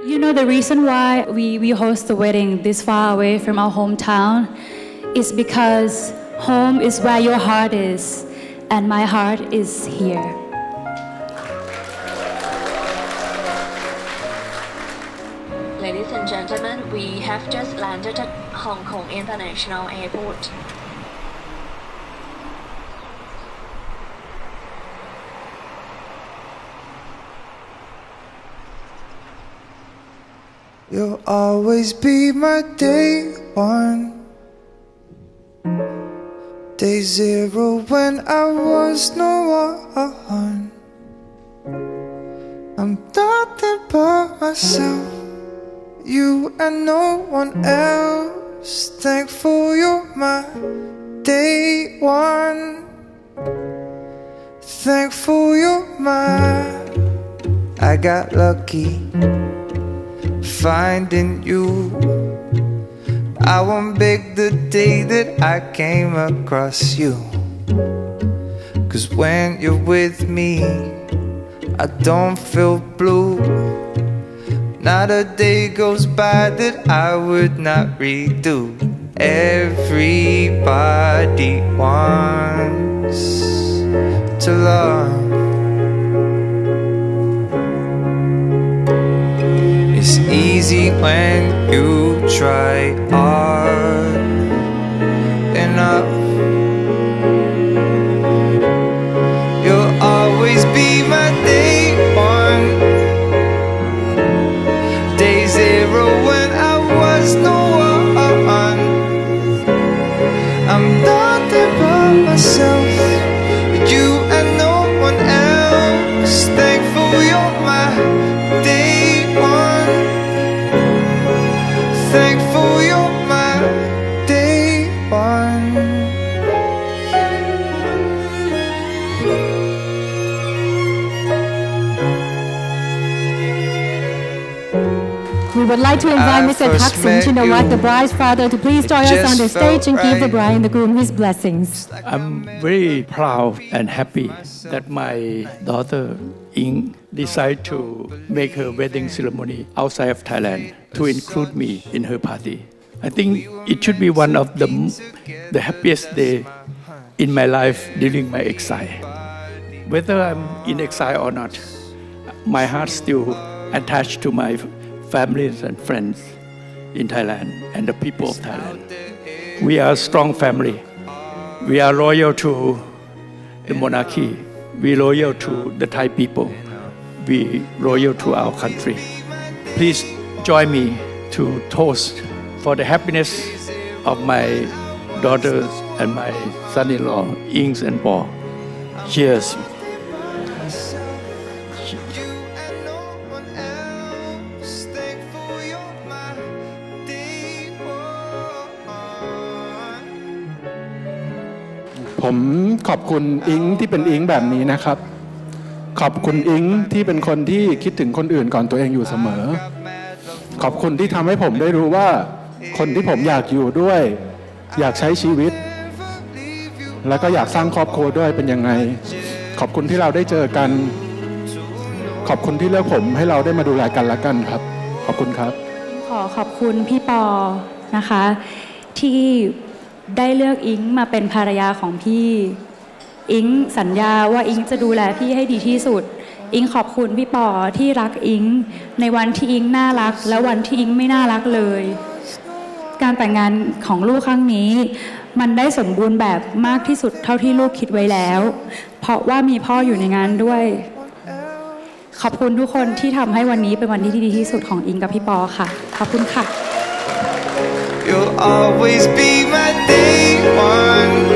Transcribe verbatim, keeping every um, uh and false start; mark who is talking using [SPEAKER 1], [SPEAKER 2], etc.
[SPEAKER 1] You know the reason why we, we host the wedding this far away from our hometown is because home is where your heart is and my heart is here.
[SPEAKER 2] Ladies and gentlemen, we have just landed at Hong Kong International Airport.
[SPEAKER 3] You'll always be my day one, day zero when I was no one. I'm nothing but myself, you and no one else. Thankful you're my day one, thankful you're my. I got lucky finding you. I won't beg the day that I came across you, 'cause when you're with me I don't feel blue. Not a day goes by that I would not redo. Everybody wants to love. It's easy when you try hard enough. You'll always be my day one, day zero when I was no one. I'm nothing but myself, you and no one else. Thankful you're my day one, thankful you're my day one.
[SPEAKER 4] We would like to invite
[SPEAKER 3] I
[SPEAKER 4] Mister
[SPEAKER 3] first
[SPEAKER 4] Thaksin
[SPEAKER 3] met
[SPEAKER 4] Shinawatra, the
[SPEAKER 3] you,
[SPEAKER 4] bride's father, to please join us
[SPEAKER 3] just
[SPEAKER 4] on the stage and
[SPEAKER 3] felt
[SPEAKER 4] give the
[SPEAKER 3] right.
[SPEAKER 4] bride and the groom his blessings.
[SPEAKER 5] I'm very proud and happy that my daughter Ying decided to make her wedding ceremony outside of Thailand to include me in her party. I think it should be one of the, the happiest day in my life during my exile. Whether I'm in exile or not, my heart still attached to my families and friends in Thailand and the people of Thailand. We are a strong family. We are loyal to the monarchy. We are loyal to the Thai people. We are loyal to our country. Please join me to toast for the happiness of my daughters and my son-in-law, Ings and Paul. Cheers.
[SPEAKER 6] ผมขอบคุณอิงที่เป็นอิงแบบนี้นะครับขอบคุณอิงที่เป็นคนที่คิดถึงคนอื่นก่อนตัวเองอยู่เสมอขอบคุณที่ทำให้ผมได้รู้ว่าคนที่ผมอยากอยู่ด้วยอยากใช้ชีวิตแล้วก็อยากสร้างครอบครัวด้วยเป็นยังไงขอบคุณที่เราได้เจอกันขอบคุณที่เลือกผมให้เราได้มาดูแลกันและกันครับขอบคุณครับ
[SPEAKER 1] ขอขอบคุณพี่ปอนะคะที่ได้เลือกอิงมาเป็นภรรยาของพี่อิงสัญญาว่าอิงจะดูแลพี่ให้ดีที่สุดอิงขอบคุณพี่ปอที่รักอิงในวันที่อิงน่ารักและวันที่อิงไม่น่ารักเลยการแต่งงานของลูกครั้งนี้มันได้สมบูรณ์แบบมากที่สุดเท่าที่ลูกคิดไว้แล้วเพราะว่ามีพ่ออยู่ในงานด้วยขอบคุณทุกคนที่ทำให้วันนี้เป็นวันที่ดีที่สุดของอิงกับพี่ปอค่ะขอบคุณค่ะ
[SPEAKER 3] You'll always be my day one.